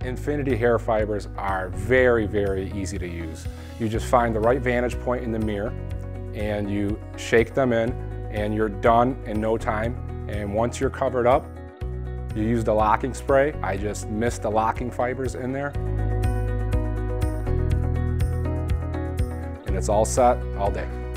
Infinity hair fibers are very, very easy to use. You just find the right vantage point in the mirror and you shake them in and you're done in no time. And once you're covered up, you use the locking spray. I just mist the locking fibers in there. And it's all set all day.